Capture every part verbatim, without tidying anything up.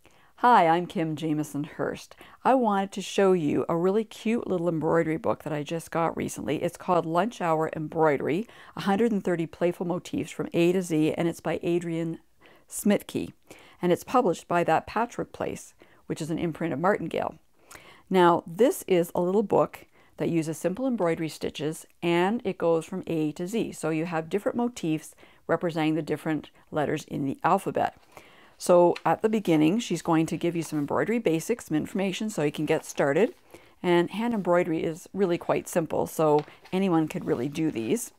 Hi, I'm Kim Jamieson-Hirst. I wanted to show you a really cute little embroidery book that I just got recently. It's called Lunch Hour Embroidery, one hundred thirty Playful Motifs from A to Z, and it's by Adrienne Smitke. And it's published by That Patchwork Place, which is an imprint of Martingale. Now, this is a little book that uses simple embroidery stitches, and it goes from A to Z. So you have different motifs representing the different letters in the alphabet. So at the beginning, she's going to give you some embroidery basics, some information so you can get started. And hand embroidery is really quite simple, so anyone could really do these.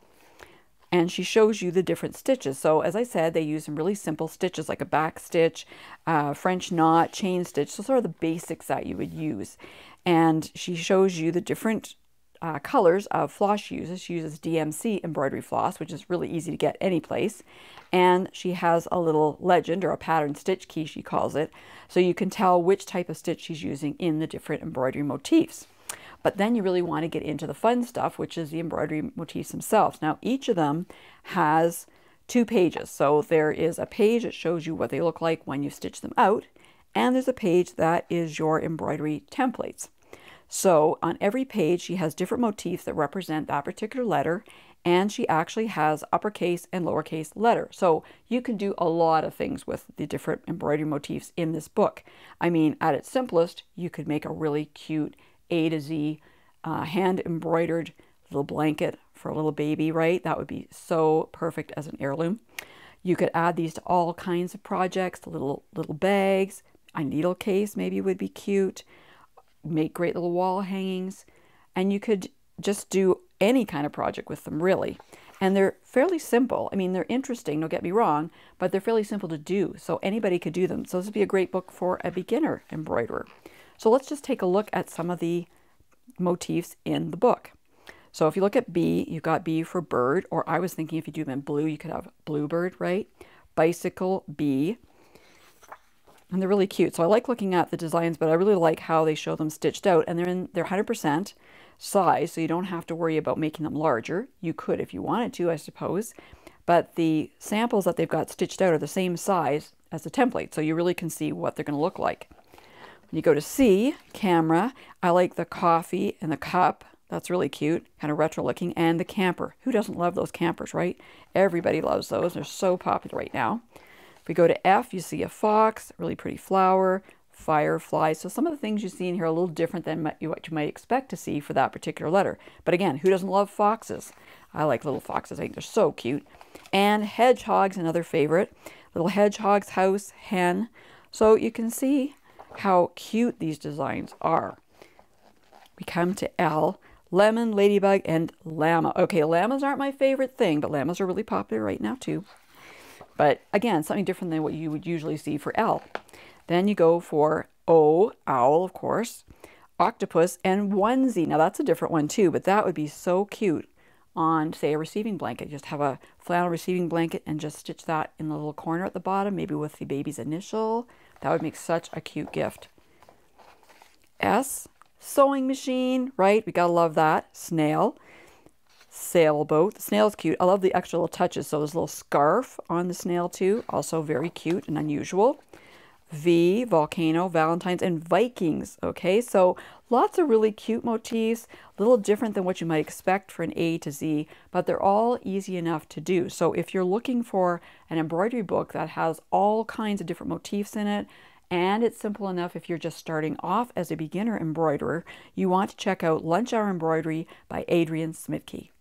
And she shows you the different stitches. So as I said, they use some really simple stitches like a back stitch, uh, French knot, chain stitch, so sort of the basics that you would use. And she shows you the different uh, colors of floss she uses. She uses D M C embroidery floss, which is really easy to get any place. And she has a little legend, or a pattern stitch key she calls it, so you can tell which type of stitch she's using in the different embroidery motifs. But then you really want to get into the fun stuff, which is the embroidery motifs themselves. Now each of them has two pages. So there is a page that shows you what they look like when you stitch them out, and there's a page that is your embroidery templates. So on every page she has different motifs that represent that particular letter, and she actually has uppercase and lowercase letter. So you can do a lot of things with the different embroidery motifs in this book. I mean, at its simplest, you could make a really cute A to Z uh, hand embroidered little blanket for a little baby, right? That would be so perfect as an heirloom. You could add these to all kinds of projects, little little bags, a needle case maybe would be cute, make great little wall hangings, and you could just do any kind of project with them, really. And they're fairly simple. I mean, they're interesting, don't get me wrong, but they're fairly simple to do, so anybody could do them. So this would be a great book for a beginner embroiderer. So let's just take a look at some of the motifs in the book. So if you look at B, you've got B for bird, or I was thinking if you do them in blue, you could have bluebird, right? Bicycle, B. And they're really cute. So I like looking at the designs, but I really like how they show them stitched out, and they're in they're one hundred percent size, so you don't have to worry about making them larger. You could if you wanted to, I suppose. But the samples that they've got stitched out are the same size as the template, so you really can see what they're going to look like. When you go to C, camera, I like the coffee and the cup. That's really cute, kind of retro looking, and the camper. Who doesn't love those campers, right? Everybody loves those. They're so popular right now. If we go to F, you see a fox, really pretty flower, firefly. So some of the things you see in here are a little different than what you might expect to see for that particular letter. But again, who doesn't love foxes? I like little foxes. I think they're so cute. And hedgehogs, another favorite. Little hedgehog's house, hen. So you can see how cute these designs are. We come to L, lemon, ladybug, and llama. Okay, llamas aren't my favorite thing, but llamas are really popular right now too. But again, something different than what you would usually see for L. Then you go for O, owl, of course, octopus, and onesie. Now that's a different one too, but that would be so cute on, say, a receiving blanket. Just have a flannel receiving blanket and just stitch that in the little corner at the bottom, maybe with the baby's initial. That would make such a cute gift. S, sewing machine, right? We gotta love that. Snail, sailboat. The snail's cute. I love the extra little touches. So there's a little scarf on the snail too, also very cute and unusual. V, volcano, Valentine's, and Vikings. Okay, so lots of really cute motifs, a little different than what you might expect for an A to Z, but they're all easy enough to do. So if you're looking for an embroidery book that has all kinds of different motifs in it, and it's simple enough if you're just starting off as a beginner embroiderer, you want to check out Lunch Hour Embroidery by Adrienne Smitke.